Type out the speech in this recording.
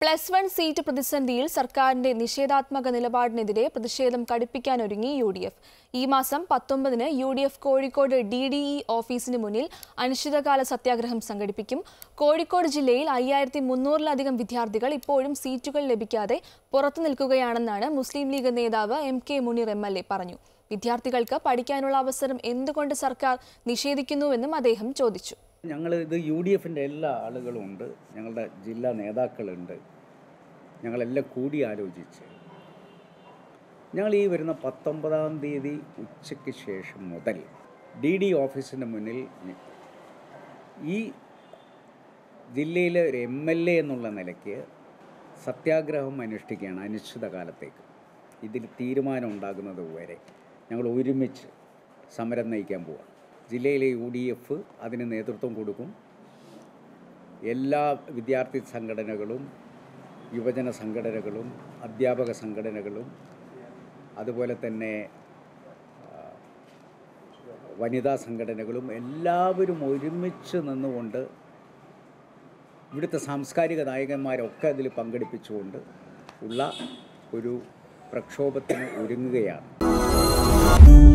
+1 seat പ്രതിസന്ധിയിൽ സർക്കാരിന്റെ നിഷേധാത്മക നിലപാടിനെതിരെ പ്രതിഷേധം കടുപ്പിക്കാനൊരുങ്ങി യു.ഡി.എഫ്. ഈ മാസം 19-ന് യു.ഡി.എഫ് കോഴിക്കോട് DDE ഓഫീസിന് മുന്നിൽ അനിശ്ചിതകാല സത്യാഗ്രഹം സംഘടിപ്പിക്കും. കോഴിക്കോട് ജില്ലയിൽ 5300-ലധികം വിദ്യാർത്ഥികൾ ഇപ്പോഴും സീറ്റുകൾ ലഭിക്കാതെ പുറത്തുനിൽക്കുകയാണെന്നാണ് മുസ്ലിം ലീഗ് നേതാവ് MK മുനീർ MLA പറഞ്ഞു. വിദ്യാർത്ഥികൾക്ക് പഠിക്കാനുള്ള അവസരം എന്തുകൊണ്ട് സർക്കാർ നിഷേധിക്കുന്നുവെന്നും അദ്ദേഹം ചോദിച്ചു. ഞങ്ങളിത് UDF-ൻ്റെ എല്ലാ ആളുകളും ഉണ്ട്, ഞങ്ങളുടെ ജില്ലാ നേതാക്കളുണ്ട്. ഞങ്ങളെല്ലാം കൂടി ആലോചിച്ച് ഞങ്ങൾ ഈ വരുന്ന 19-ാം തീയതി ഉച്ചയ്ക്ക് ശേഷം മുതൽ DD ഓഫീസിൻ്റെ മുന്നിൽ ഈ ജില്ലയിലെ ഒരു MLA എന്നുള്ള നിലയ്ക്ക് സത്യാഗ്രഹം അനുഷ്ഠിക്കുകയാണ് അനിശ്ചിതകാലത്തേക്ക്. ഇതിൽ തീരുമാനം ഉണ്ടാകുന്നത് വരെ ഞങ്ങൾ ഒരുമിച്ച് സമരം നയിക്കാൻ പോവുക. ജില്ലയിലെ UDF അതിന് നേതൃത്വം കൊടുക്കും. എല്ലാ വിദ്യാർത്ഥി സംഘടനകളും യുവജന സംഘടനകളും അധ്യാപക സംഘടനകളും അതുപോലെ തന്നെ വനിതാ സംഘടനകളും എല്ലാവരും ഒരുമിച്ച് നിന്നുകൊണ്ട് ഇവിടുത്തെ സാംസ്കാരിക നായകന്മാരൊക്കെ അതിൽ പങ്കെടുപ്പിച്ചുകൊണ്ട് ഉള്ള ഒരു പ്രക്ഷോഭത്തിന് ഒരുങ്ങുകയാണ്.